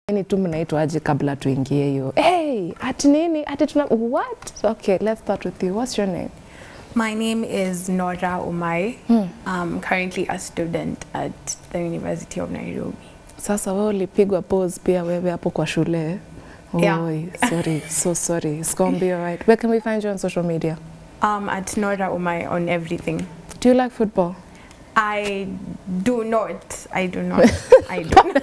Ni tu mnaitwa aje kabla tuingie hiyo. Hey, ati nini? Ati tuna what? Okay, let's start with you. What's your name? My name is Nora Umai. I'm currently a student at the University of Nairobi. Sasa wewe ulipigwa pause pia wewe hapo kwa shule. Yeah. Oh, sorry. So sorry. It's going to be all right. Where can we find you on social media? At Nora Umai on everything. Do you like football? I do not. I do not. I don't.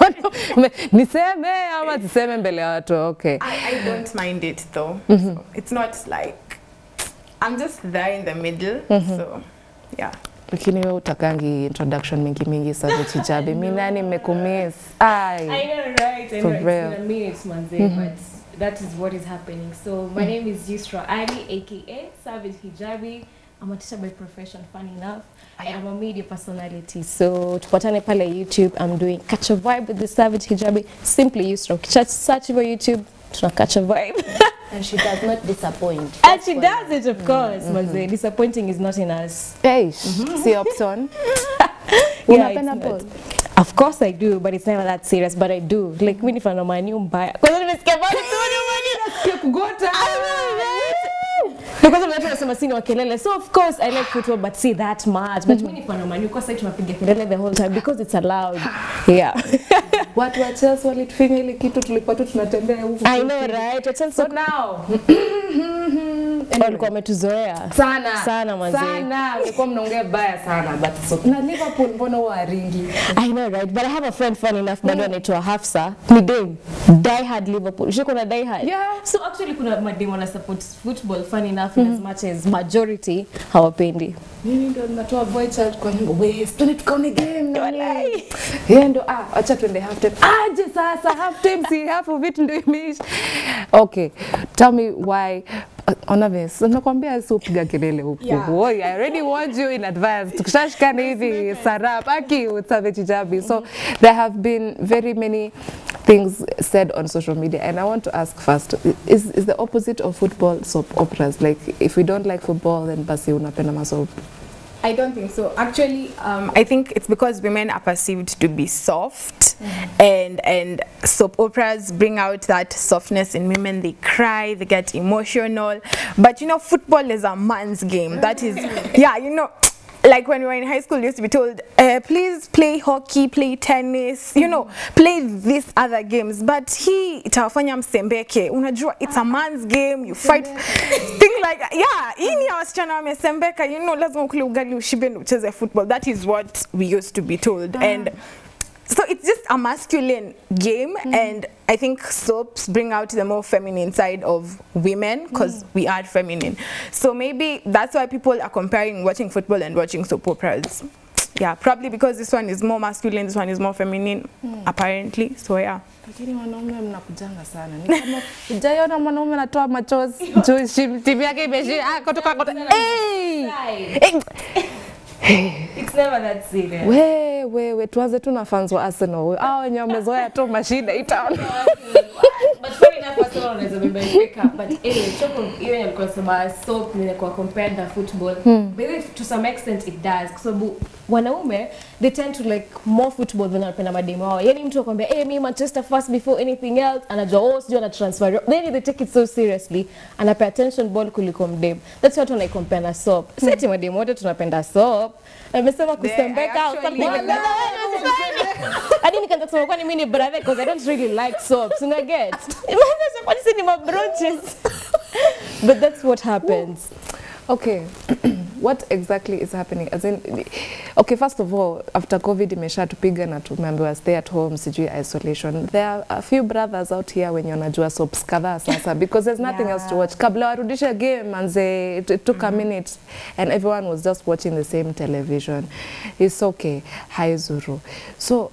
Niseme ama tiseme mbele ya watu. Okay. I don't mind it though. So it's not like I'm just there in the middle. So yeah. Lakini wewe utakangi introduction mingi Savage Hijabi. Mimi nani nimekumiss. I know, right? I know. For real. It's been a minute, Manze, but that is what is happening. So my name is Yusra Ali, aka Savage Hijabi. I'm a teacher by profession, funny enough. I'm a media personality. So tupatane pale YouTube. I'm doing Catch a Vibe with the Savage Hijabi. Simply Yusra. Search for YouTube. Tuna Catch a Vibe. And she does not disappoint. And she does it, of course. Manze, disappointing is not in us. Hey, see option. Yeah, it's not. Of course I do, but it's never that serious. But I do. Like when if I'm on my new buy, because nimesikia bado tu nasikia kugota. Because watu wanasema sini wa kelele. So of course I like football, but see that much. But mimi nifano manu kwa sababu tunapiga kelele the whole time because it's allowed. Yeah. Watu wa Chelsea walitufinya ile kitu tulikuwa tu tunatembea huko. I know, right? So now walikuwa wametuzoea sana manzi. Sana walikuwa mnaongea baya sana, but so na Liverpool mbona waringi? I know, right? But I have a friend funny enough bado anaitwa Hafsa. Ni dem die hard Liverpool. Shiko na die hard. Yeah. So actually kuna madem wana support football funny enough as much as majority hawapendi. Mimi ndo natoa boy child kwa nyumba. Wewe twende tukaone game. Walai. Yeye ndo acha twende half time. Aje sasa half time si half of it ndo imeisha. Okay. Tell me why Onavis, nakwambia si upiga kelele huko. I already warned you in advance. Tukishashikana hivi sarap aki Savage Hijabi. So there have been very many things said on social media, and I want to ask first, is the opposite of football soap operas? Like if we don't like football, then basi unapenda masoap? I don't think so. Actually, I think it's because women are perceived to be soft, and soap operas bring out that softness in women. They cry, they get emotional. But you know, football is a man's game. That is, yeah, you know. Like when we were in high school, we used to be told, please play hockey, play tennis, you know, play these other games. But itawafanya msembeke. Unajua, it's a man's game, you fight, things like that. Yeah, ini ya wasichana wamesembeka, you know, lazima ukule ugali ushibe na ucheze football. That is what we used to be told. And so it's just a masculine game, and I think soaps bring out the more feminine side of women because we are feminine. So maybe that's why people are comparing watching football and watching soap operas. Yeah, probably because this one is more masculine, this one is more feminine, apparently. So yeah. Lakini wanaume mnakujanga sana. Ni kama hujaiona mwanaume anatoa machozi. Timu yake imeshi kutoka. It's never that serious. We tuanze tu na fans wa Arsenal. Hao wenye wamezoea tu mashida itaona. But funny enough, Arsenal wanaweza beba wake up. But anyway, choko hiyo alikuwa sema soap ni kwa compared na football. But to some extent it does. Kwa sababu wanaume they tend to like more football than wanapenda mademu wao. Yaani mtu akwambia me Manchester first before anything else, anajua sijui ana transfer. Then they take it so seriously. Anapay attention ball kuliko mdemu. That's what I compare na soap. Sisi mademu wote tunapenda soap. Amesema kusembeka au something like that. Hadi nikaanza kusema kwani mimi ni brother because I don't really like soaps. You get? Imagine kwani si ni mabroches. But that's what happens. Okay. What exactly is happening? As in, okay, first of all, after COVID imeshatupiga na tumeambiwa stay at home, sijui isolation. There are a few brothers out here when wanajua soaps kadhaa sasa because there's nothing else to watch. Kabla warudisha game manze, it took a minute and everyone was just watching the same television. It's okay. Hi Zuru. So,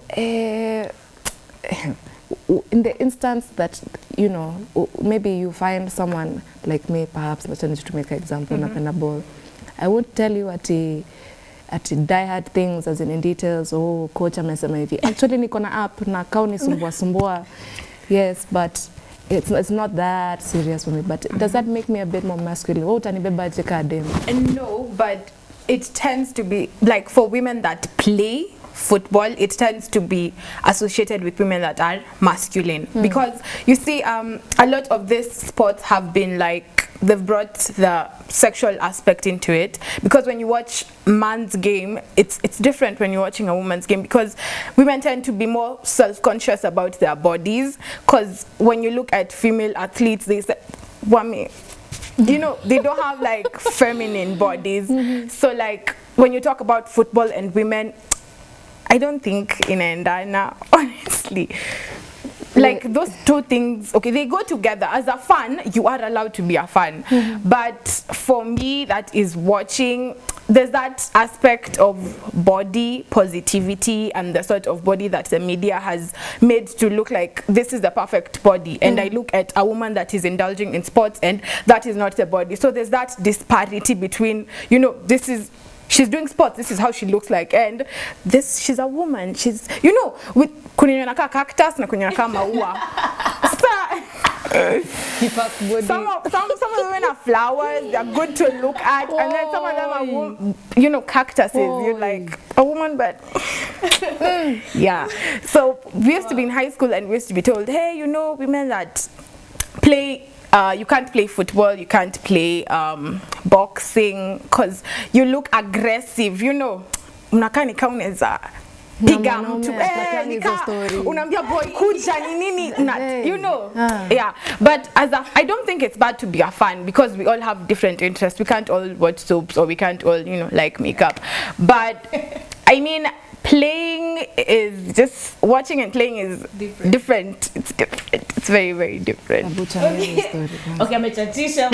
in the instance that, you know, maybe you find someone like me, perhaps, let's to make an example, napenda ball. I won't tell you at die-hard things as in details, coach amesema hivi. Actually, niko na app na kauni sumbua. Yes, but it's not that serious for me. But does that make me a bit more masculine? Utanibeba aje ka dem? No, but it tends to be like for women that play football, it tends to be associated with women that are masculine. Because you see, a lot of these sports have been like, they've brought the sexual aspect into it, because when you watch man's game, it's different when you're watching a woman's game, because women tend to be more self-conscious about their bodies, because when you look at female athletes, they say, "Wame," you know, they don't have like feminine bodies. So like when you talk about football and women, I don't think inaendana, honestly. Like those two things, okay, they go together. As a fan, you are allowed to be a fan. But for me, that is watching, there's that aspect of body positivity and the sort of body that the media has made to look like this is the perfect body. And I look at a woman that is indulging in sports and that is not the body. So there's that disparity between, you know, this is, she's doing sports, this is how she looks like, and this, she's a woman, she's, you know, with kwenye naka cactus na kwenye naka maua. Some of the women are flowers, they're good to look at, and then some of them are, you know, cactuses. You're like a woman, but yeah. So we used to be in high school and we used to be told, hey, you know, women that play, you can't play football, you can't play boxing, because you look aggressive, you know. Unakaa nika unaweza piga mtu, unaambia boy kuja ni nini, you know. Yeah, but I don't think it's bad to be a fan, because we all have different interests. We can't all watch soaps, or we can't all, you know, like makeup. But I mean, playing is just, watching and playing is different. It's different. It's very, very different. Okay, amechatisha.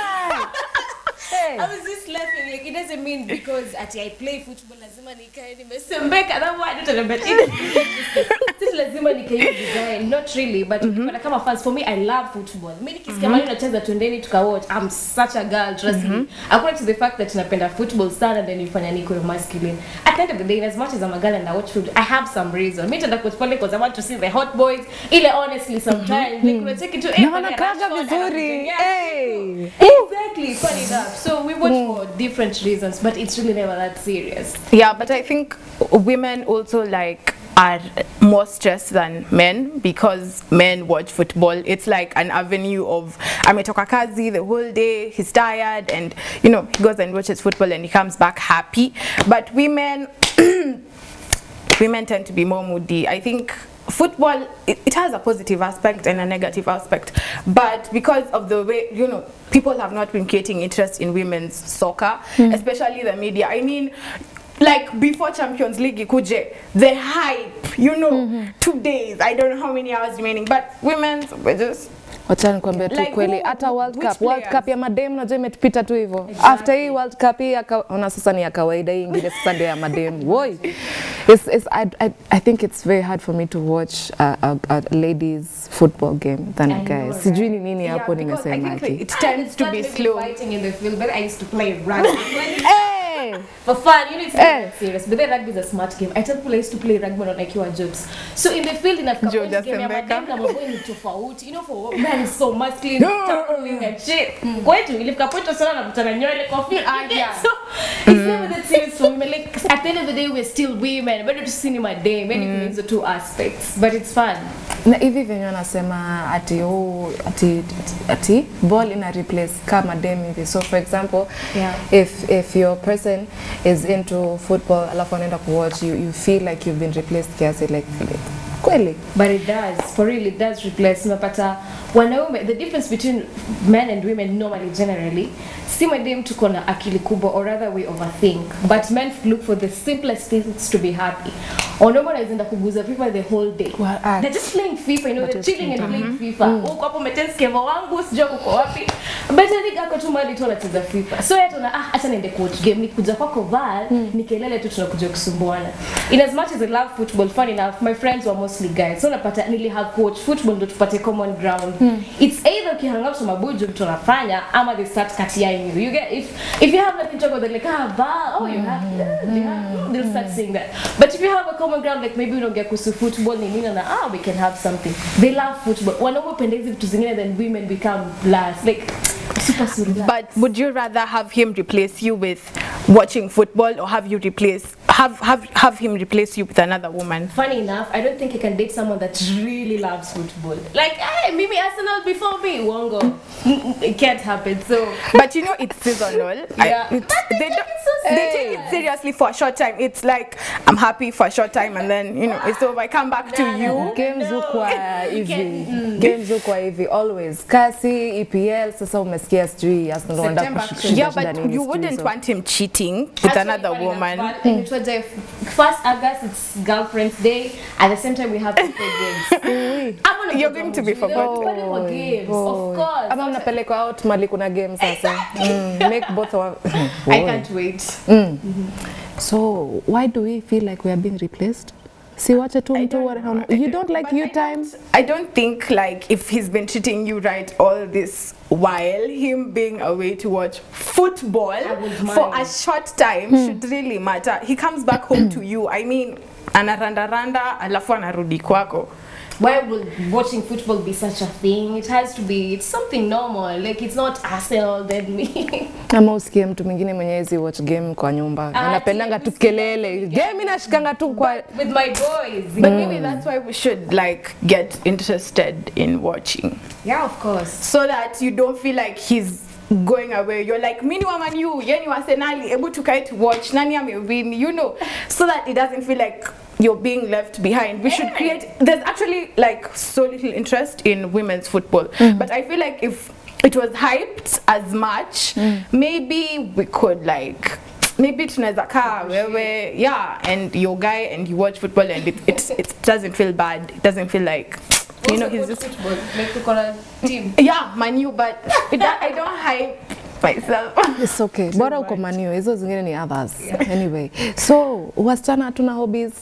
I was just laughing, like it doesn't mean because I play football lazima nikae nimesembeka, that word this lazima nikae design, not really, but kama fans, for me I love football. Mimi nikisikia mali nacheza twendeni tukawatch, I'm such a girl, trust me. According to the fact that napenda football sana, then nifanya niko masculine. At the end of the day, as much as I'm a girl and I watch football, I have some reason. Mimi nataka kuspole because I want to see the hot boys. Ile honestly sometimes like we take it to vizuri. Hey. Exactly, funny enough. So we watch for different reasons, but it's really never that serious. Yeah, but I think women also like are more stressed than men, because men watch football. It's like an avenue of ametoka kazi the whole day, he's tired, and you know, he goes and watches football and he comes back happy. But women women tend to be more moody. I think football, it has a positive aspect and a negative aspect, but because of the way, you know, people have not been creating interest in women's soccer, especially the media. I mean, like before Champions League ikuje, the hype, you know, 2 days, I don't know how many hours remaining, but women's were just wacha nikwambie tu kweli, hata World Cup ya madem unajua imetupita tu hivyo. After hii World Cup hii ona sasa ni ya kawaida, hii ingine sasa ndio ya madem. Woi. I think it's very hard for me to watch a ladies football game than a guy. Sijui ni nini hapo nimesema ati. It tends to be slow. Fighting in the field, but I used to play rugby. Hey! For fun, you need to be serious. But then rugby is a smart game. I tell people I used to play rugby when I was jobs. So in the field, in a couple of games, you know, for men is so masculine, tackling and shit. Going to live kapoto sana na mtana nywele kwa field. So it's never that serious for women. Like at the end of the day, we're still women. Better to see my day. Many things the two aspects, but it's fun. Na hivi venye wanasema ati ball ina replace kama dem hivi. So for example, if your person is into football, alafu anaenda kuwatch, you feel like you've been replaced kiasi, like kweli. But it does, for real, it does replace. Unapata wanaume, the difference between men and women normally, generally, si madem tuko na akili kubwa, or rather we overthink, but men look for the simplest things to be happy. Wanaume wanaenda kuguza FIFA the whole day. They're just playing FIFA, you know, they're chilling and playing FIFA. Uko hapo umetense keva wangu, sijua kuko wapi. But I think ako tu mali tu anacheza FIFA. So yeye tuna acha niende coach game, nikuja kwako Val, nikelele tu tunakuja kusumbuana. In as much as I love football, fun enough, my friends were mostly guys. So napata nili have coach football ndo tupate common ground. It's either ukihang up to mabujo vitu tunafanya ama they start katiaing you. You get if you have nothing to talk about, they're like, Val, oh you have, they'll start saying that. But if you have a common ground, like maybe we don't get kusu football ni nini na we can have something. They love football. Wanaume pendezi vitu zingine, then women become last. Like super surreal. But would you rather have him replace you with watching football, or have have him replace you with another woman. Funny enough, I don't think he can date someone that really loves football. Like, hey, Mimi Arsenal before me, Wongo. It can't happen. So, but you know, it's seasonal. Yeah. They take it seriously for a short time. It's like, I'm happy for a short time and then, you know, it's over. I come back to you. Games ukwa hivi. Games ukwa hivi always. Kasi, EPL, sasa umesikia sijui Arsenal wanaenda kushikisha. Yeah, but you wouldn't want him cheating with another woman. It was the 1st August, it's girlfriend's day. At the same time, we have to play games. You're going to be forgotten. For games, of course. Ama mnapelekwa out mali kuna games sasa. Make both of I can't wait. So, why do we feel like we are being replaced? See what you don't like you time? I don't think like if he's been treating you right all this while, him being away to watch football for a short time should really matter. He comes back home to you. I mean, anaranda alafu anarudi kwako. Why would watching football be such a thing? It has to be, it's something normal. Like, it's not Arsenal, then me. Ama usikie mtu mwingine mwenyezi watch game kwa nyumba. Anapendanga tu kelele. Game inashikanga tu kwa with my boys. But maybe that's why we should like get interested in watching. Yeah, of course. So that you don't feel like he's going away. You're like, mini woman you, yeni wasenali, able to kite watch, nani win, you know, so that it doesn't feel like you're being left behind. We should create, there's actually like so little interest in women's football, but I feel like if it was hyped as much, maybe we could like, maybe tunaweza kaa wewe, yeah, and your guy and you watch football and it doesn't feel bad. It doesn't feel like, you know, he's just football. Like to call a team. Yeah, Manu, but I don't hype myself. It's okay. Bora uko Manu, hizo zingine ni others. Anyway, so wasichana hatuna hobbies.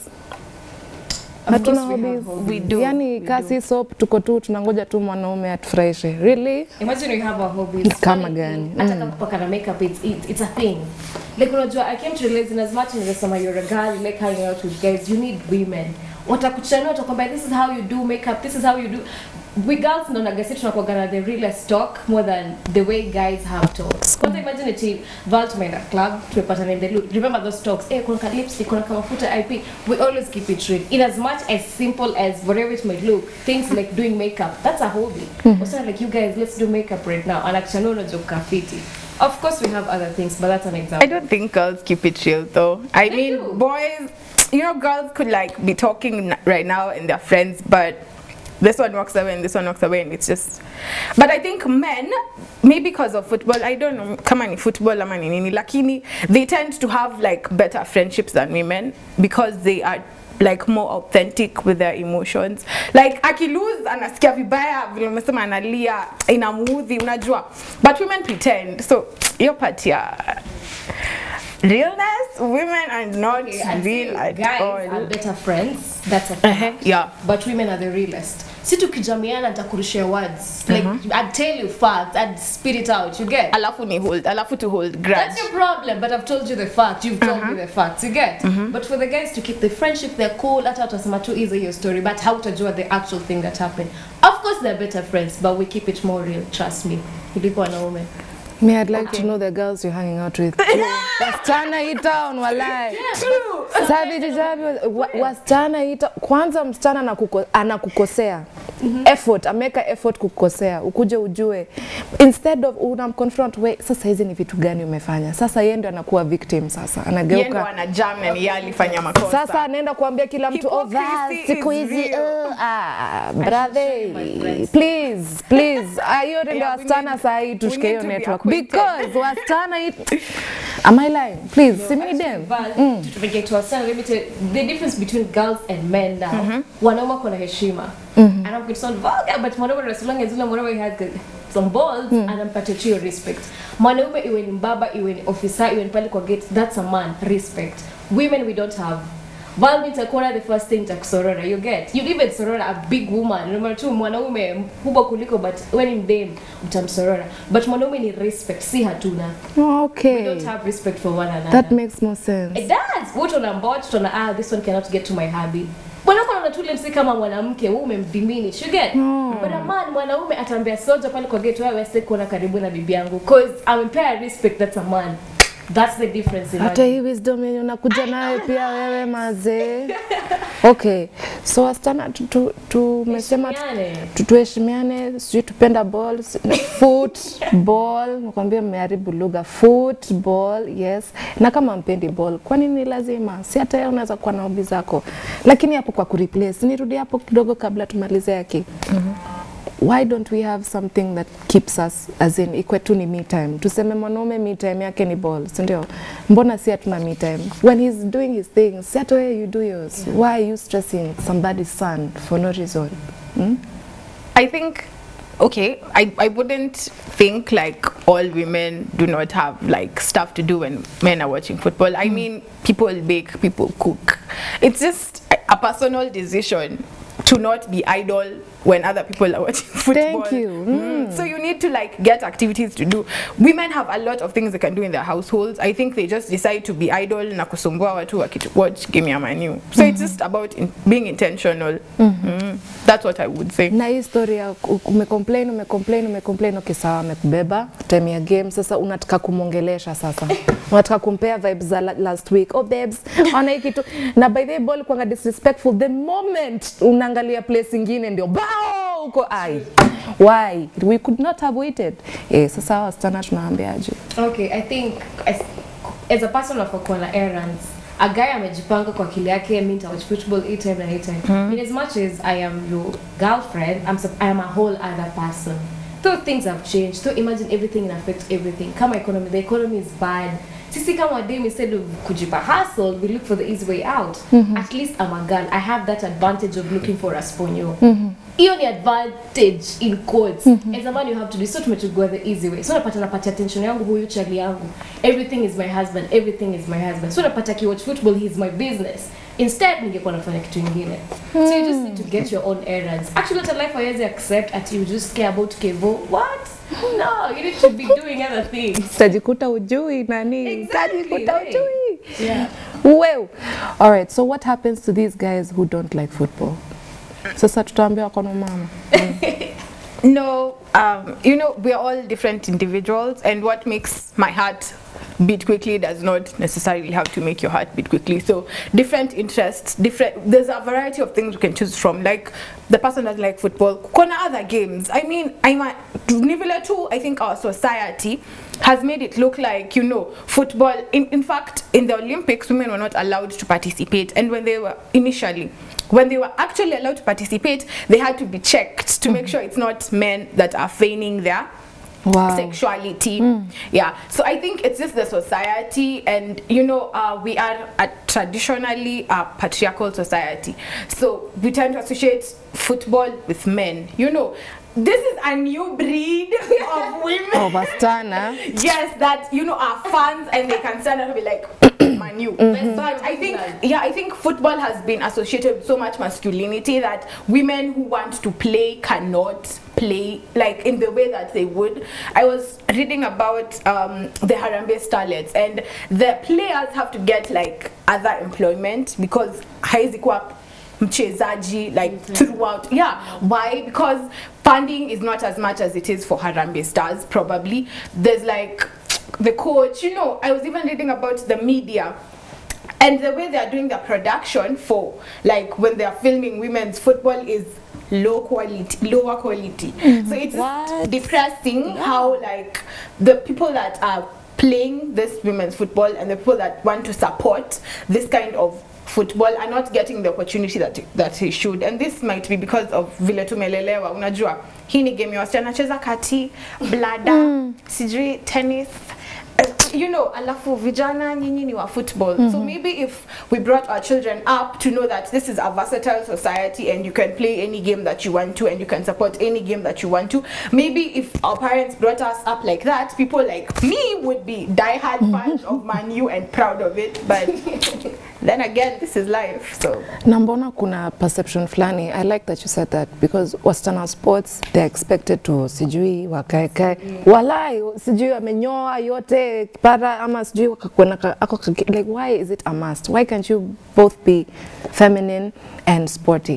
Hatuna hobbies. We do. Yani kasi soap tuko tu tunangoja tu mwanaume atufurahishe. Really? Imagine we have our hobbies. Kama gani? Hata kupaka na makeup, it's a thing. Like unajua, I came to realize in as much as you're a girl, you like hanging out with guys, you need women. Watakuchana watakwambia, this is how you do makeup, this is how you do. We girls ndo nagasi tunakuagana the realest talk more than the way guys have talks. Kwanza imagine ati Val tumeenda club, tumepatana in the loop. Remember those talks? Kuna ka lipstick, kuna ka mafuta IP. We always keep it real. In as much as simple as whatever it might look, things like doing makeup, that's a hobby. Also like, you guys, let's do makeup right now. Anakishano unajoka fiti. Of course we have other things, but that's an example. I don't think girls keep it real though. I mean, boys, you know, girls could like be talking right now and they're friends, but this one walks away and this one walks away and it's just. But I think men, maybe because of football, I don't know, kama ni football ama ni nini, lakini they tend to have like better friendships than women because they are like more authentic with their emotions. Like akilose anasikia vibaya vile umesema analia inamuudhi unajua, but women pretend. So your part ya realness, women are not real at guys all. Guys are better friends, that's a fact. Yeah. But women are the realest. Si tukijamiana nitakurushia words. Like, I'd tell you facts, I'd spit it out, you get? Alafu to hold grudge. That's your problem, but I've told you the fact, you've told me the facts, you get? But for the guys to keep the friendship, they're cool, hata utasema tu easy your story, but how utajua the actual thing that happened. Of course they're better friends, but we keep it more real, trust me. Kuliko wanaume. Me, I'd like to know the girls you're hanging out with. Wasichana hii town walai. Savage wasichana hii town. Kwanza msichana anakukosea. Effort, ameka effort kukosea. Ukuje ujue. Instead of unamconfront, we sasa hizi ni vitu gani umefanya. Sasa yeye ndio anakuwa victim sasa. Anageuka. Yeye ndio anajam na yeye alifanya makosa. Sasa anaenda kuambia kila mtu, oh that siku hizi brother, please. Hiyo ndio wasichana sasa hii tushike hiyo network. Because wasichana am I lying? Please, see me them. To get to wasichana, let me tell you, the difference between girls and men now. Wanaume kuna heshima. And I'm going to sound vulgar, but mwanaume as long as mwanaume has some balls, anampatia hiyo respect. Mwanaume iwe ni mbaba, iwe ni officer, iwe ni pale kwa gate, that's a man, respect. Women we don't have. Val nitakuona the first thing takusorora, you get? You'd even sorora a big woman. Number two, mwanaume mkubwa kuliko, but when in them utamsorora. But mwanaume ni respect, si hatuna. Okay. We don't have respect for one another. That makes more sense. It does. Wote unambot, tuna this one cannot get to my hubby. Mwanaume anatule msi kama mwanamke, wewe umemdiminish, you get? But a man, mwanaume atambia soja pale kwa gate, wewe sasa kuona karibu na bibi yangu, cause amempea respect, that's a man. That's the difference in Hata hii wisdom yenye unakuja nayo pia wewe mazee. Okay, so wasichana tumesema tuheshimiane, sijui tupenda ball, football, nakwambia mmeharibu lugha, football, yes. Na kama mpendi ball, kwa nini lazima? Si hata yeye unaweza kuwa na hobby zako. Lakini hapo kwa kureplace, nirudi hapo kidogo kabla tumalize yake. Why don't we have something that keeps us, as in ikwe tu ni me time? Tuseme mwanaume me time yake ni ball, si ndio? Mbona si hatuna me time? When he's doing his things, si hata wewe you do yours. Why are you stressing somebody's son for no reason? I think, okay, I wouldn't think like all women do not have like stuff to do when men are watching football. I mean, people bake, people cook. It's just a personal decision to not be idle when other people are watching football. Thank you. So you need to like get activities to do. Women have a lot of things they can do in their households. I think they just decide to be idle na kusumbua watu watch game ya Man U. So it's just about being intentional. That's what I would say. Na hii story ya umecomplain, okay sawa, amekubeba time ya game, sasa unataka kumongelesha sasa. Unataka kumpea vibes za last week. Oh babes, ona hiki tu. Na by the way ball kwanga disrespectful the moment unaangalia place ingine ndio bao uko ai. Why? We could not have waited. Sasa wasichana tunaambiaje? Okay, I think as a person of a errands, a guy amejipanga kwa akili yake, mimi nitawatch football anytime and anytime. In as much as I am your girlfriend, I am a whole other person. Though things have changed, so imagine everything affects everything. Kama economy, the economy is bad. Sisi kama wadem, instead of kujipa hustle, we look for the easy way out. At least I'm a girl. I have that advantage of looking for a sponyo. Hiyo ni advantage in quotes. As a man you have to do so to go the easy way. So napata attention yangu huyu chali yangu. Everything is my husband. Everything is my husband. So napata ki watch football, he's my business. Instead ningekuwa nafanya kitu kingine. So you just need to get your own errands. Actually what life haiwezi accept at you just care about Kevo. What? No, you need to be doing other things. Tajikuta ujui nani? Exactly, Tajikuta right. ujui. Yeah. Well, all right. So what happens to these guys who don't like football? Sasa tutaambia kono mama. No, you know, we're all different individuals, and what makes my heart beat quickly does not necessarily have to make your heart beat quickly. So different interests, there's a variety of things you can choose from. Like the person doesn't like football, kuna other games. I mean, I think our society has made it look like, you know, football, in fact, in the Olympics, women were not allowed to participate. And when they were actually allowed to participate, they had to be checked to make sure it's not men that are feigning their sexuality. Yeah, so I think it's just the society, and you know, we are traditionally a patriarchal society, so we tend to associate football with men. You know, this is a new breed of women. Oh, Bastana. Yes, that, you know, are fans and they can stand up and be like, Man U. But I think football has been associated with so much masculinity that women who want to play cannot play like in the way that they would. I was reading about the Harambee Starlets, and the players have to get like other employment because haizi kuwa mchezaji like throughout. Yeah, why? Because funding is not as much as it is for Harambee Stars. Probably there's like the coach, you know. I was even reading about the media and the way they are doing the production for like when they are filming women's football is lower quality. So it's just depressing how like the people that are playing this women's football and the people that want to support this kind of football are not getting the opportunity that he should, and this might be because of vile tumelelewa. Unajua hii ni game ya wasichana, cheza kati, blada, sijui tennis, you know, alafu vijana nyinyi ni wa football. So maybe if we brought our children up to know that this is a versatile society and you can play any game that you want to and you can support any game that you want to, maybe if our parents brought us up like that, people like me would be die-hard fans of Man U and proud of it. But then again, this is life. So na mbona kuna perception flani. I like that you said that, because wasichana sports they're expected to sijui wakae walai sijui amenyoa yote para ama sijui wakakwenda like, why is it a must? Why can't you both be feminine and sporty?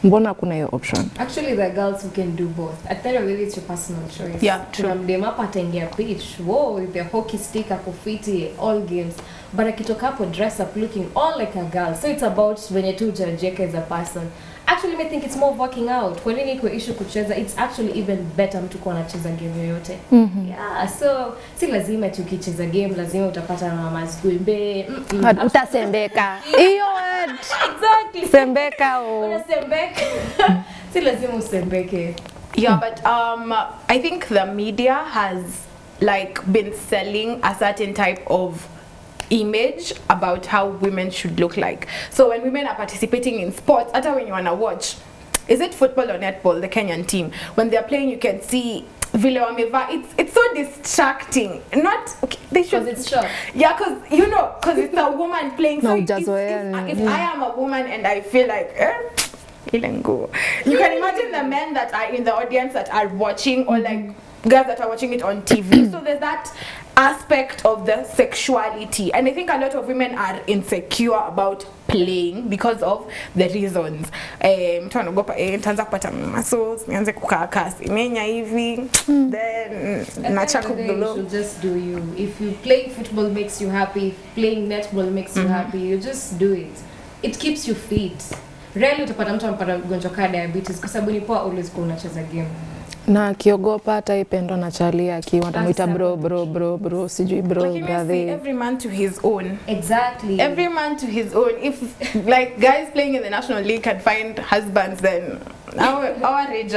Mbona kuna hiyo option? Actually, there are girls who can do both. At the end of the day, it's your personal choice. Yeah, true. Kuna mdema hapa ataingia pitch, whoa, with the hockey stick akufiti, all games. But akitoka hapo dress up looking all like a girl. So it's about venye tu ujajeka as a person. Actually, I think it's more working out. Kwa nini kwa issue kucheza, it's actually even better mtu kuwa anacheza game yoyote. Yeah, so si lazima tu ukicheza game lazima utapata na maskuimbe. Utasembeka. Hiyo word. Exactly. Sembeka o. Unasembeka. Si lazima usembeke. Yeah, but I think the media has like been selling a certain type of image about how women should look like. So when women are participating in sports, after when you wanna watch, is it football or netball, the Kenyan team, when they're playing, you can see vile wameva. It's so distracting. Not okay, they should. Because it's short. Yeah, because you know, because it's a woman playing. So No, if I am a woman and I feel like. Ilengo. You can imagine the men that are in the audience that are watching, or like girls that are watching it on TV. So there's that aspect of the sexuality, and I think a lot of women are insecure about playing because of the reasons. Mtu anaogopa nitaanza kupata muscles, nianze kukaa kasi imenya hivi, then nacha You should just do you. If you playing football makes you happy, if playing netball makes you happy, you just do it. It keeps you fit. Rarely utapata mtu anapata ugonjwa kama diabetes kwa sababu ni poa always kwa unacheza game. Na kiogopa hata ipendwa na Charlie akiwa atamuita bro sijui bro brother. Every man to his own. Exactly. Every man to his own. If like guys playing in the National League can find husbands, then our rage.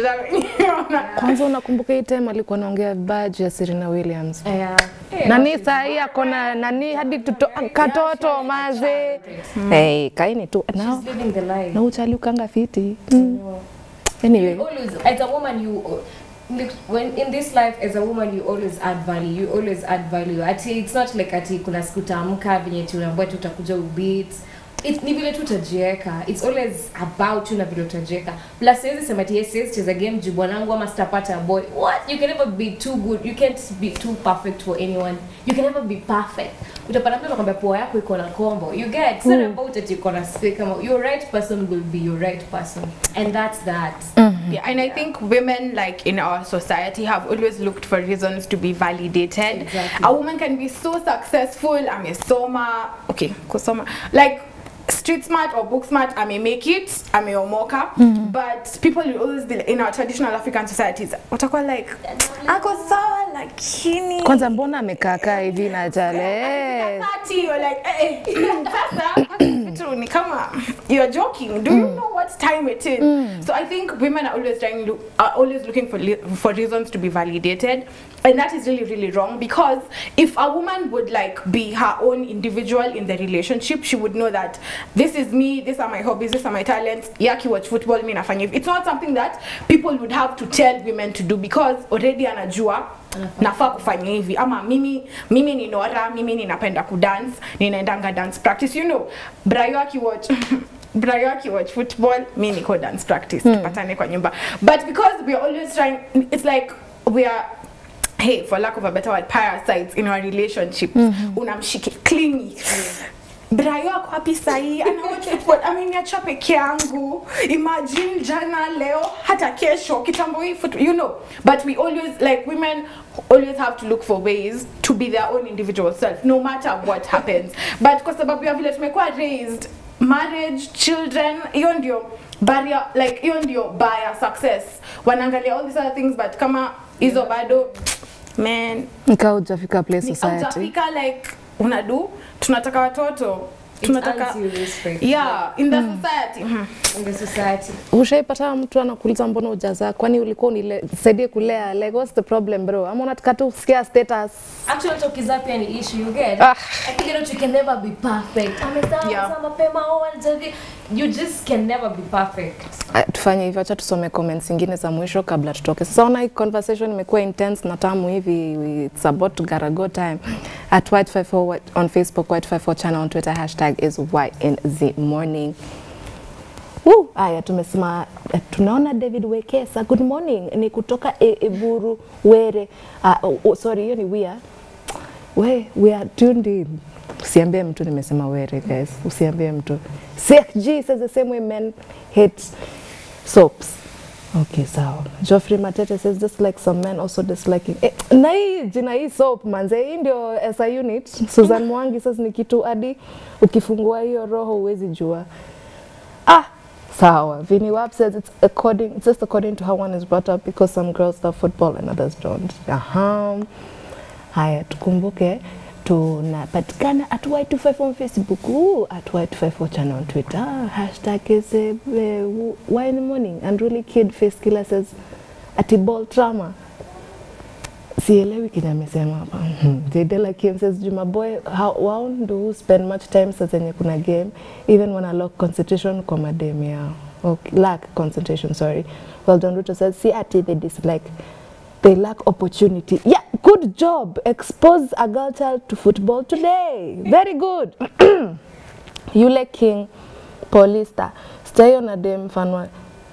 Kwanza unakumbuka hii time alikuwa anaongea badge ya Serena Williams. Yeah. Nani sahi akona nani hadi katoto maze. Hey, kaini tu now. She's living the life. Na uchali ukanga fiti. Anyway, You always, as a woman, when in this life, as a woman, you always add value. You always add value. It's not like kuna siku taamka venye tunaambia tutakuja ubit. Ni vile tutajieka. It's always about you na vile utajieka. Plus, siwezi sema ati yes cheza game juu bwanangu ama sitapata boy. What? You can never be too good. You can't be too perfect for anyone. You can never be perfect. Utapata mtu anakuambia poa yako iko na combo. You get sorry about it, iko na stick. Your right person will be your right person, and that's that. Yeah, and I think women, like in our society, have always looked for reasons to be validated. Exactly. A woman can be so successful. I'm a soma, okay, kusoma, like street smart or book smart. I may make it. I'm a omoka, but people will always be in our traditional African societies. Watakuwa like, ako sawa lakini. kwanza mbona amekaa hivi na Charlie? You're like, sasa ni kama you're joking. Do you know what time it is? So I think women are always looking for reasons to be validated, and that is really, really wrong, because if a woman would like be her own individual in the relationship, she would know that this is me, these are my hobbies, these are my talents. Yaki watch football, mi nafanya hivi. It's not something that people would have to tell women to do, because already anajua nafaa kufanya hivi, ama mimi ni Nora, mimi ninapenda kudance, ninaendanga dance practice, you know. Brayo watch football, mi niko dance practice, tupatane kwa nyumba. But because we are always trying, it's like we are, hey, for lack of a better word, parasites in our relationships. Unamshiki clingy. Brayo ako happy sahi, anawatch football, ameniacha peke yangu. Imagine jana leo hata kesho kitambo hii football, you know. But we always, like women always have to look for ways to be their own individual self, no matter what happens. But kwa sababu ya vile tumekuwa raised, marriage, children, hiyo ndio barrier, like hiyo ndio barrier success. Wanaangalia all these other things, but kama hizo bado, man, Nikajafika place society. Nikajafika like unadu, tunataka watoto, tunataka, yeah, in the society. In the society. Ushaipata mtu anakuuliza mbona hujaza? Kwani ulikuwa unisaidie kulea? Like what's the problem bro? Ama unataka tu kusikia status? Actually tokiza pia ni issue, you get. I think you can never be perfect. You just can never be perfect. Tufanye hivyo, acha tusome comments zingine za mwisho kabla tutoke. Sasa ona hii conversation imekuwa intense na tamu hivi. It's about to get a good time. At White54 on Facebook, White54 channel on Twitter, hashtag is #YNZMorning. Aya tumesema tunaona David Wekesa. Good morning. Ni kutoka Eburu Were. Sorry, hiyo ni we are tuned in. Usiambie mtu nimesema Were guys. Usiambie mtu. Sheikh G says the same way men hate Soaps. Okay, sawa. Geoffrey Matete says just like some men also disliking. Na hii jina hii soap manze, hii ndio SI unit. Susan Mwangi says ni kitu hadi ukifungua hiyo roho huwezi jua. Sawa. Vinny Wap says it's just according to how one is brought up because some girls love football and others don't. Haya, tukumbuke tunapatikana at Y254 on Facebook, at Y254 channel on Twitter. Hashtag is why in the morning. And really kid face killer says atiball trauma. Sielewi kina amesema hapa. Jadela Kim says Juma boy how do spend much time sa zenye kuna game even when I lack concentration kwa madem yao. Okay, lack concentration, sorry. Well John Ruto says see ati they dislike. They lack opportunity. Yeah, good job. Expose a girl child to football today. Very good. Yule King Paulista. Stay on a dem fanwa.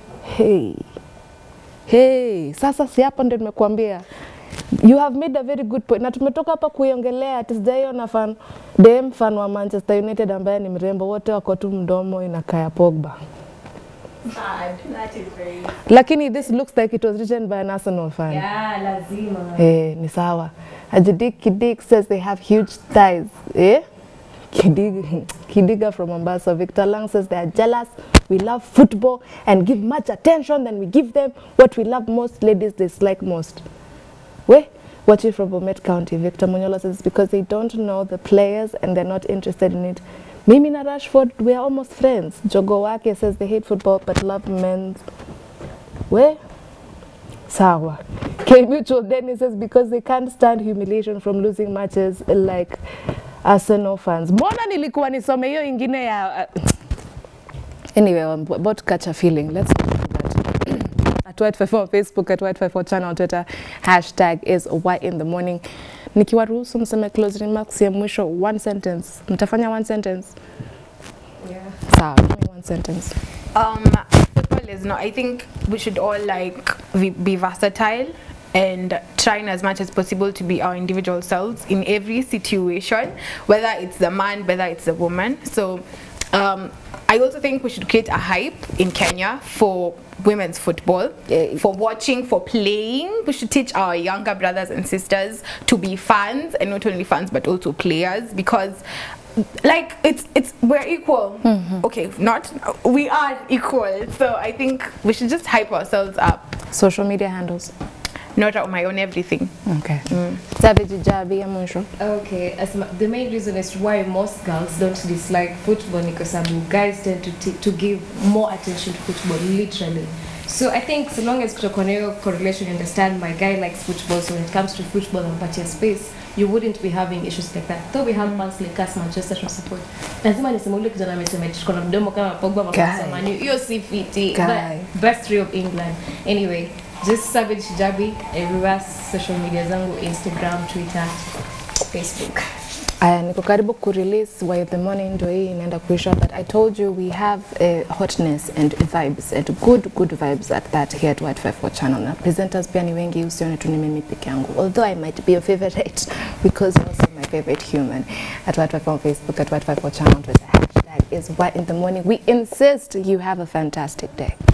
Hey, sasa si hapa ndio nimekuambia. You have made a very good point. Na tumetoka hapa kuiongelea ati sijaiona dem fan wa Manchester United ambaye ni mrembo, wote wako tu mdomo inakaya Pogba. That is very... Lakini this looks like it was written by an Arsenal fan. Yeah, lazima. Ni sawa. Ajidik Kidik says they have huge thighs. Kidiga from Mombasa. Victor Lang says they are jealous. We love football and give much attention than we give them what we love most, ladies dislike most. Watching from Bomet County. Victor Munyola says because they don't know the players and they're not interested in it. Mimi na Rashford, we are almost friends. Jogo Wake says they hate football but love men's. Sawa. K Mutual Dennis says because they can't stand humiliation from losing matches like Arsenal fans. Mbona nilikuwa nisome hiyo ingine ya... Anyway, I'm about to catch a feeling. Let's do that. At Y254 Facebook, at Y254 channel on Twitter. Hashtag is Y in the morning. Nikiwaruhusu mseme close remarks ya mwisho, one sentence. Mtafanya one sentence? Yeah. Sawa, give me one sentence. Football is I think we should all be versatile and trying as much as possible to be our individual selves in every situation, whether it's the man, whether it's the woman. So I also think we should create a hype in Kenya for women's football, for watching, for playing. We should teach our younger brothers and sisters to be fans, and not only fans but also players, because we're equal. Okay, we are equal. So I think we should just hype ourselves up. Social media handles. Not on my own everything. Okay. Savage Jabi ya mwisho. Okay, the main reason as why most girls don't dislike football because guys tend to give more attention to football, literally. So I think so long as kuna correlation, you understand my guy likes football, so when it comes to football and party space, you wouldn't be having issues like that. Though we have fans like us Manchester to support. Lazima niseme ule kijana amesema tuko na mdomo kama Pogba makosa manu. Hiyo si fiti. Best three of England. Anyway, just Savage Jabi everywhere, social media zangu, Instagram, Twitter, Facebook. Niko karibu ku-release Why the Morning ndio hii inaenda kuisha, but I told you we have hotness and vibes and good vibes at that here at Y254 channel. Na presenters pia ni wengi, usione tu ni mimi peke yangu. Although I might be your favorite because you're also my favorite human. At Y254 on Facebook, at Y254 channel on Twitter. Hashtag is Why in the Morning. We insist you have a fantastic day.